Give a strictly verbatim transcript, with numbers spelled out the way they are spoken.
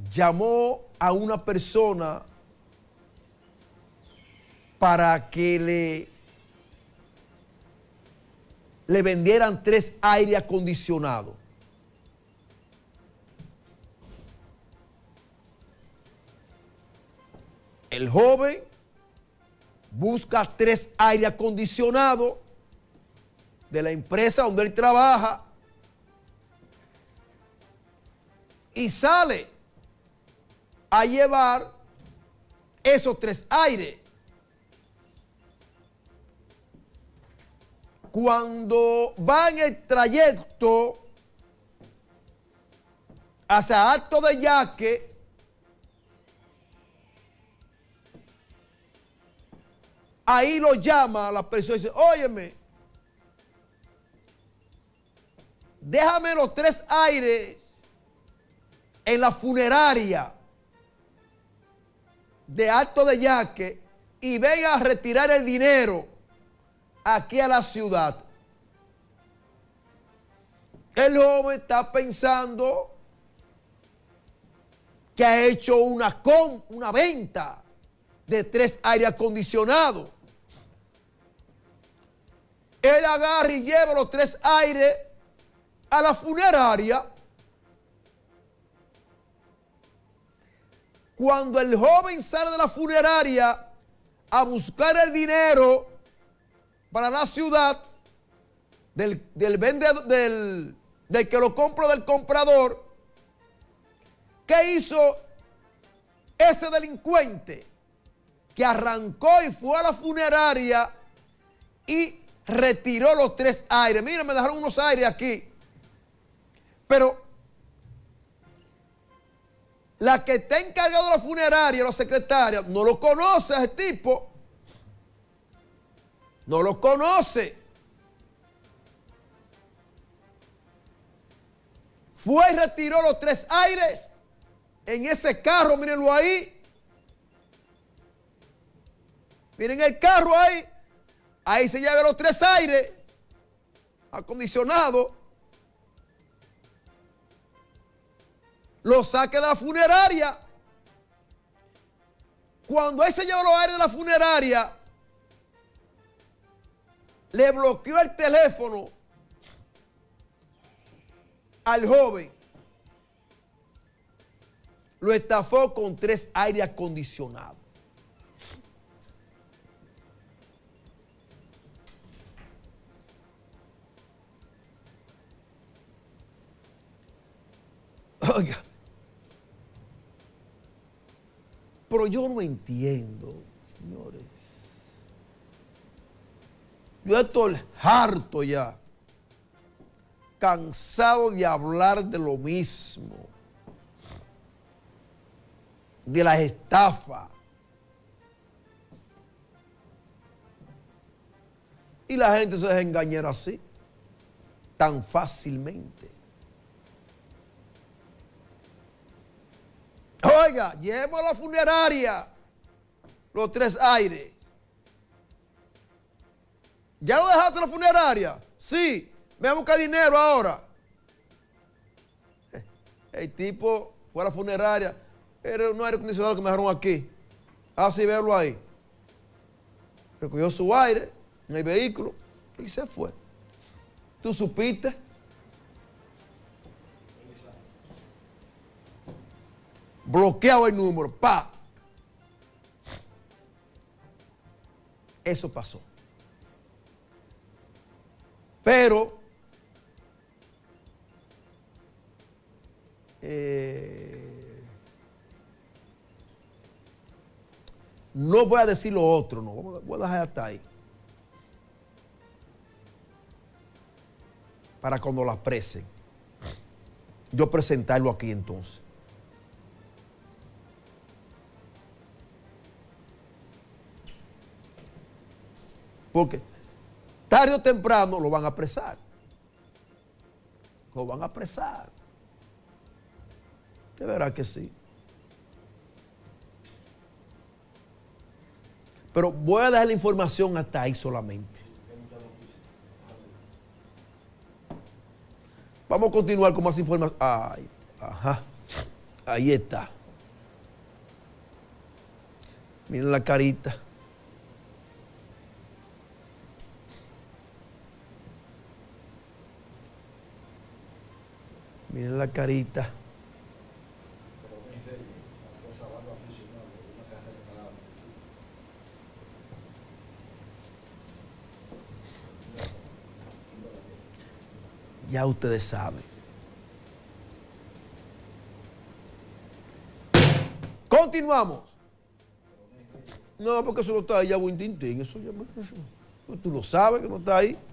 llamó a una persona para que le, le vendieran tres aire acondicionados. El joven busca tres aire acondicionados de la empresa donde él trabaja y sale a llevar esos tres aires. Cuando va en el trayecto hacia Alto de Yaque, ahí lo llama la persona y dice, óyeme, déjame los tres aires en la funeraria de Alto de Yaque y venga a retirar el dinero aquí a la ciudad. El joven está pensando que ha hecho una, con, una venta de tres aire acondicionados. Él agarra y lleva los tres aires a la funeraria. Cuando el joven sale de la funeraria a buscar el dinero para la ciudad, del, del vendedor, del, del que lo compra, del comprador, ¿qué hizo ese delincuente? Que arrancó y fue a la funeraria y retiró los tres aires. Miren, me dejaron unos aires aquí. Pero la que está encargada de la funeraria, la secretaria, no lo conoce a ese tipo. No lo conoce. Fue y retiró los tres aires en ese carro, mírenlo ahí. Miren el carro ahí. Ahí se lleva los tres aires acondicionados. Lo saque de la funeraria. Cuando él se lleva los aires de la funeraria, le bloqueó el teléfono al joven. Lo estafó con tres aires acondicionados. Oiga, pero yo no entiendo, señores. Yo estoy harto ya, cansado de hablar de lo mismo, de las estafas. Y la gente se deja engañar así, tan fácilmente. Oiga, llevo a la funeraria los tres aires. ¿Ya lo dejaste en la funeraria? Sí, me voy a buscar dinero ahora. El tipo fue a la funeraria. Era un aire acondicionado que me dejaron aquí. Así verlo ahí. Recogió su aire en el vehículo y se fue. ¿Tú supiste? Bloqueado el número, pa. Eso pasó. Pero eh, no voy a decir lo otro, no, voy a dejar hasta ahí. Para cuando la presen, yo presentarlo aquí entonces. Porque tarde o temprano lo van a apresar. Lo van a apresar. De verdad que sí. Pero voy a dejar la información hasta ahí solamente. Vamos a continuar con más información. Ay, ajá. Ahí está. Miren la carita. Miren la carita. Ya ustedes saben. Continuamos. No, porque eso no está ahí ya, buen tintín. Eso ya, tú lo sabes que no está ahí.